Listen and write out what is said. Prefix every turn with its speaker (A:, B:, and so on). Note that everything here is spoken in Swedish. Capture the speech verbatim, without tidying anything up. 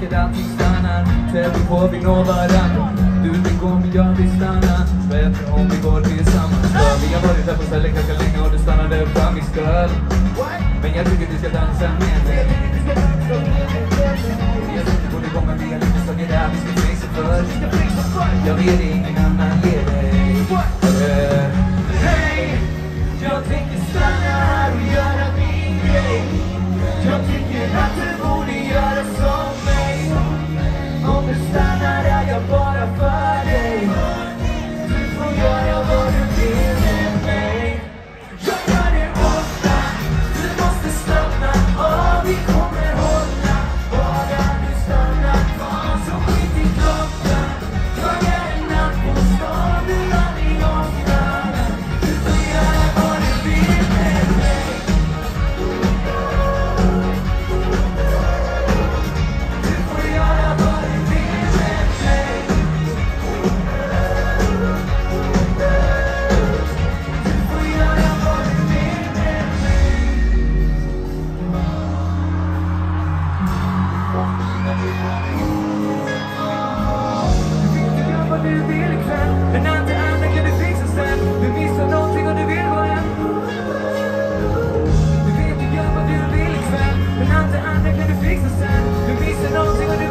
A: tänker allting stannar. Tävling på vi når varandra. Du vill gå men jag vill stanna. Bättre om vi går tillsammans. För vi har varit här på stället ganska länge och du stannade för min skull. Men jag tycker du ska dansa med mig. Jag tycker borde komma med lite saker där vi ska fixa för. Jag vet ingen annan ger dig. Hej, jag tänker stanna här och göra min grej. Jag tycker att du borde göra som mig. Om du stannar är jag bara för dig. Du får göra vad du vill med mig. Jag gör det ofta. Du måste stanna och vi kommer hålla. Bara du stannar kvar så skit i klockan. Jag är en natt på stan, du aldrig ångrar. Du får göra vad du vill med mig. Du får göra vad du vill med mig. Du får göra vad du vill med mig. Du vet du gör vad du vill ikväll. Men allt det andra kan du fixa sen. Du missar någonting och du vill gå hem. Du vet du gör vad du vill ikväll. Men allt det andra kan du fixa sen. Du missar någonting och du